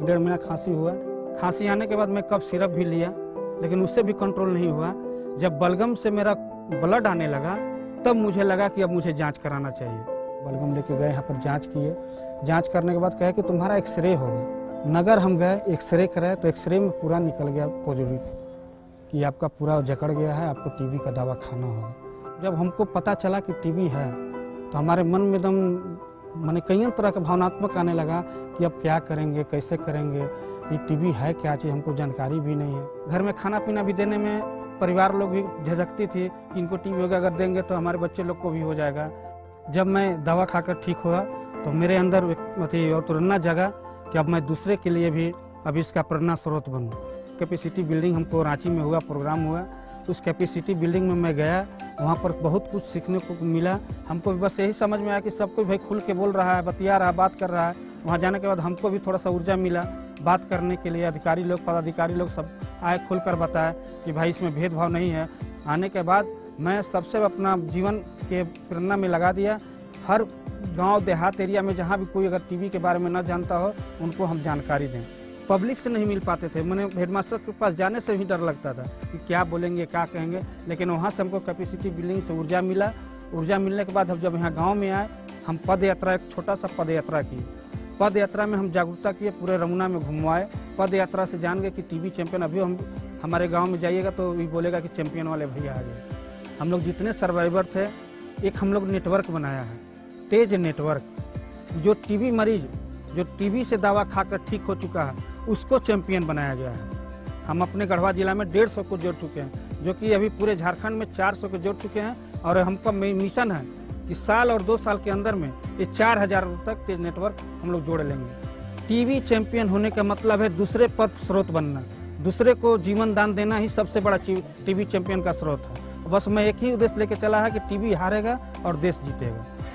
1-1.5 महीना खांसी हुआ। खांसी आने के बाद मैं कब सिरप भी लिया, लेकिन उससे भी कंट्रोल नहीं हुआ। जब बलगम से मेरा ब्लड आने लगा तब मुझे लगा कि अब मुझे जांच कराना चाहिए। बलगम लेके गए, यहाँ पर जांच किए। जांच करने के बाद कहे कि तुम्हारा एक्सरे होगा। नगर हम गए, एक्सरे कराए तो एक्सरे में पूरा निकल गया पॉजिटिव कि आपका पूरा जकड़ गया है, आपको टीबी का दवा खाना होगा। जब हमको पता चला कि टीबी है तो हमारे मन में एकदम माने कई तरह का भावनात्मक आने लगा कि अब क्या करेंगे, कैसे करेंगे, ये टीबी है क्या चीज़, हमको जानकारी भी नहीं है। घर में खाना पीना भी देने में परिवार लोग भी झिझकती थी कि इनको टीबी होगा, अगर देंगे तो हमारे बच्चे लोग को भी हो जाएगा। जब मैं दवा खाकर ठीक हुआ तो मेरे अंदर और प्रेरणा जगा कि अब मैं दूसरे के लिए भी अब इसका प्रेरणा स्रोत बनूं। कैपेसिटी बिल्डिंग हमको रांची में हुआ, प्रोग्राम हुआ, उस कैपेसिटी बिल्डिंग में मैं गया, वहाँ पर बहुत कुछ सीखने को मिला। हमको बस यही समझ में आया कि सब कोई भाई खुल के बोल रहा है, बतिया रहा है, बात कर रहा है। वहाँ जाने के बाद हमको भी थोड़ा सा ऊर्जा मिला बात करने के लिए। अधिकारी लोग, पदाधिकारी लोग सब आए, खुलकर बताए कि भाई इसमें भेदभाव नहीं है। आने के बाद मैं सबसे अपना जीवन के प्रेरणा में लगा दिया। हर गांव देहात एरिया में जहां भी कोई अगर टीबी के बारे में न जानता हो उनको हम जानकारी दें। पब्लिक से नहीं मिल पाते थे, मैंने हेडमास्टर के पास जाने से भी डर लगता था कि क्या बोलेंगे, क्या कहेंगे। लेकिन वहाँ से हमको कैपेसिटी बिल्डिंग से ऊर्जा मिला। ऊर्जा मिलने के बाद हम जब यहाँ गाँव में आए, हम पद यात्रा, एक छोटा सा पद यात्रा की। पद यात्रा में हम जागरूकता किए, पूरे रमुना में घुमवाए। पद यात्रा से जान गए कि टीबी चैंपियन, अभी हम हमारे गांव में जाइएगा तो ये बोलेगा कि चैंपियन वाले भैया आ गए। हम लोग जितने सर्वाइवर थे, एक हम लोग नेटवर्क बनाया है, तेज नेटवर्क। जो टीबी मरीज जो टीबी से दवा खाकर ठीक हो चुका है उसको चैंपियन बनाया गया है। हम अपने गढ़वा जिला में 150 को जोड़ चुके हैं, जो कि अभी पूरे झारखंड में 400 को जोड़ चुके हैं। और हमका मिशन है कि साल और 2 साल के अंदर में ये 4000 तक तेज नेटवर्क हम लोग जोड़ लेंगे। टीबी चैंपियन होने का मतलब है दूसरे पर स्रोत बनना, दूसरे को जीवन दान देना ही सबसे बड़ा टीबी चैंपियन का स्रोत है। बस मैं एक ही उद्देश्य लेके चला है कि टीबी हारेगा और देश जीतेगा।